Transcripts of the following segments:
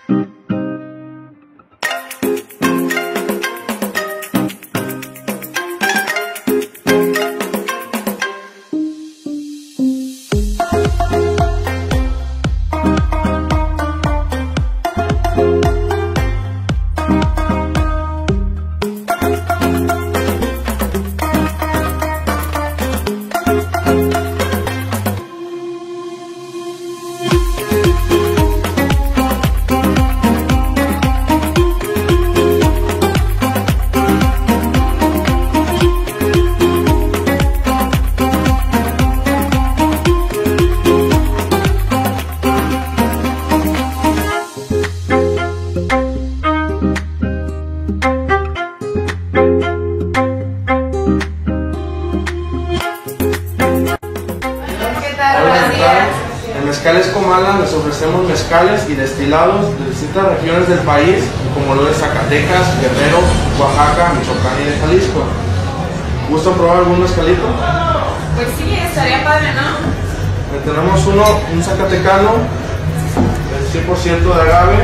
En Mezcales Comala les ofrecemos mezcales y destilados de distintas regiones del país, como lo de Zacatecas, Guerrero, Oaxaca, Michoacán y de Jalisco. ¿Gustan probar algún mezcalito? Pues sí, estaría padre, ¿no? Tenemos un zacatecano, el 100% de agave.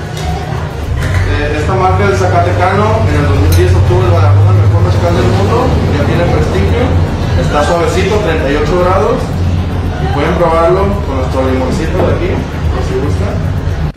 Esta marca del zacatecano en el 2010 obtuvo el galardón al mejor mezcal del mundo, ya tiene prestigio, está suavecito, 38 grados. Pueden probarlo con nuestro limoncito de aquí, si gustan.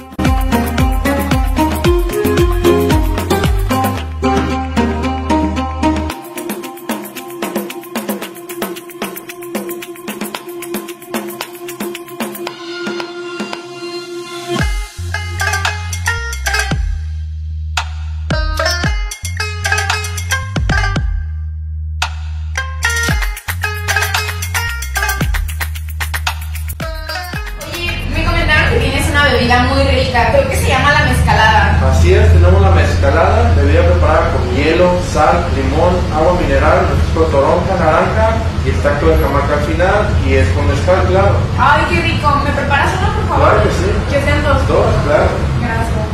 Bebida muy rica, creo que se llama la mezcalada. Así es, tenemos la mezcalada, bebida preparada con hielo, sal, limón, agua mineral, refresco de toronja, naranja y extracto de Jamaica al final, y es con mezcal, claro. Ay, qué rico, ¿me preparas uno, por favor? Claro que sí. Que sean dos. Dos, claro. Gracias.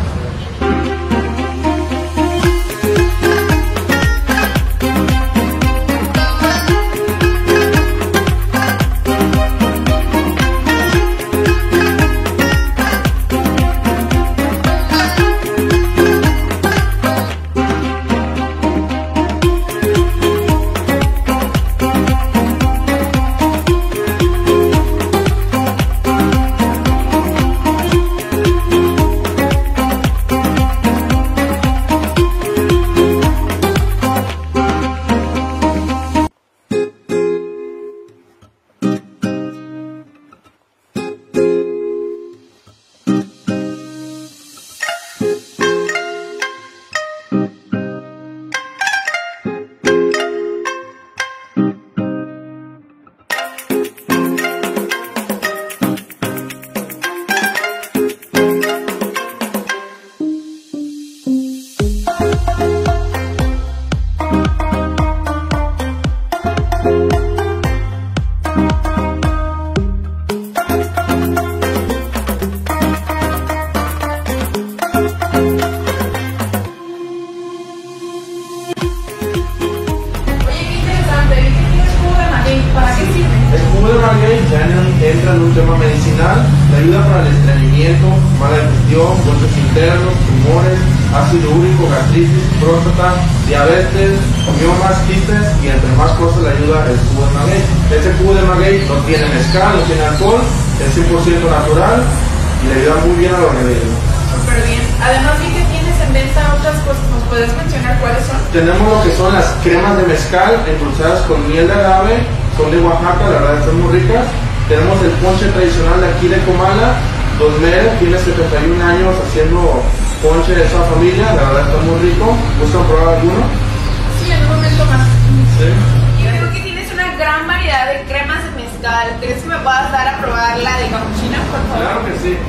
Entra en un tema medicinal, le ayuda para el estreñimiento, mala digestión, golpes internos, tumores, ácido úrico, gastritis, próstata, diabetes, miomas, quistes y entre más cosas le ayuda el jugo de maguey. Este jugo de maguey no tiene mezcal, no tiene alcohol, es 100% natural y le ayuda muy bien a los rebeldes. Súper bien. Además vi que tienes en venta otras cosas, ¿nos puedes mencionar cuáles son? Tenemos lo que son las cremas de mezcal endulzadas con miel de agave, son de Oaxaca, la verdad están muy ricas. Tenemos el ponche tradicional de aquí de Comala, Don Mer, tiene 71 años haciendo ponche de esa familia, la verdad está muy rico. ¿Gustan probar alguno? Sí, en un momento más. Sí. Yo creo que tienes una gran variedad de cremas de mezcal. ¿Crees que me puedas dar a probar la de capuchino, por favor? Claro que sí.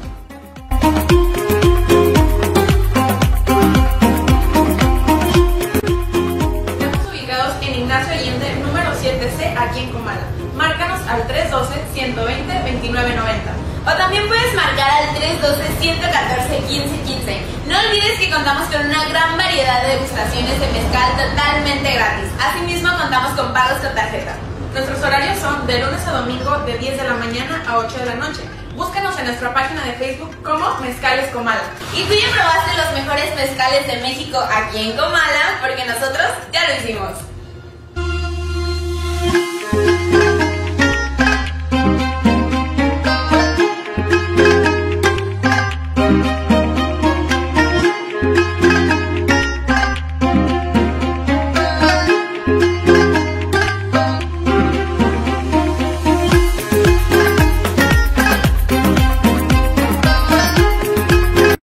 Estamos ubicados en Ignacio Allende, número 7C, aquí en Comala. Márcanos al 312-120-2990. O también puedes marcar al 312-114-1515. No olvides que contamos con una gran variedad de degustaciones de mezcal totalmente gratis. Asimismo, contamos con pagos con tarjeta. Nuestros horarios son de lunes a domingo de 10 de la mañana a 8 de la noche. Búscanos en nuestra página de Facebook como Mezcales Comala. Y tú ya probaste los mejores mezcales de México aquí en Comala, porque nosotros ya lo hicimos.